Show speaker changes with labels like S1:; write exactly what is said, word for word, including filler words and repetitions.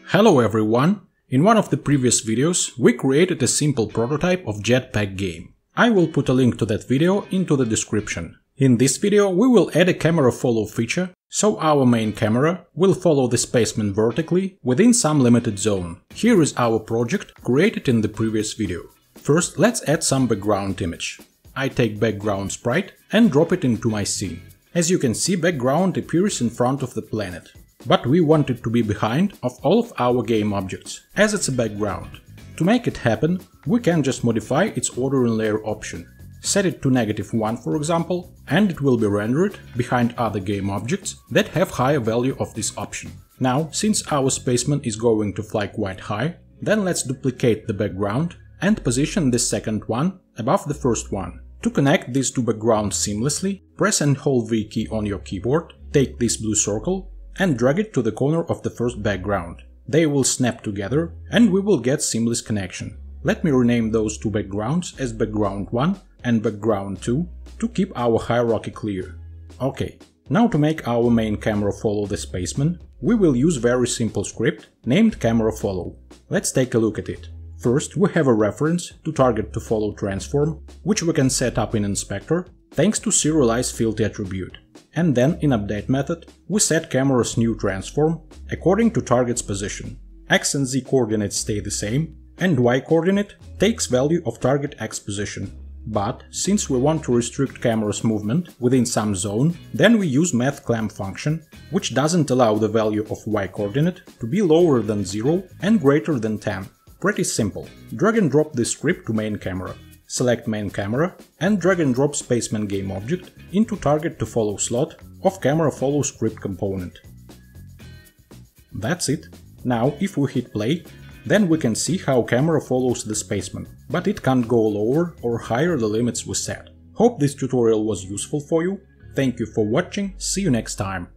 S1: Hello everyone! In one of the previous videos we created a simple prototype of jetpack game. I will put a link to that video into the description. In this video we will add a camera follow feature, so our main camera will follow the spaceman vertically within some limited zone. Here is our project created in the previous video. First let's add some background image. I take background sprite and drop it into my scene. As you can see, background appears in front of the planet. But we want it to be behind of all of our game objects, as it's a background. To make it happen, we can just modify its order in layer option. Set it to negative one, for example, and it will be rendered behind other game objects that have higher value of this option. Now, since our spaceman is going to fly quite high, then let's duplicate the background and position the second one above the first one. To connect these two backgrounds seamlessly, press and hold V key on your keyboard, take this blue circle and drag it to the corner of the first background. They will snap together and we will get seamless connection. Let me rename those two backgrounds as background one and background two to keep our hierarchy clear. Okay, now to make our main camera follow the spaceman, we will use very simple script named camera follow. Let's take a look at it. First, we have a reference to target to follow transform, which we can set up in inspector thanks to serialize field attribute. And then in update method, we set camera's new transform according to target's position. X and Z coordinates stay the same, and Y coordinate takes value of target X position. But since we want to restrict camera's movement within some zone, then we use mathClamp function, which doesn't allow the value of Y coordinate to be lower than zero and greater than ten. Pretty simple. Drag and drop this script to main camera. Select main camera and drag and drop spaceman game object into target to follow slot of camera follow script component. That's it. Now if we hit play, then we can see how camera follows the spaceman, but it can't go lower or higher the limits we set. Hope this tutorial was useful for you. Thank you for watching, see you next time.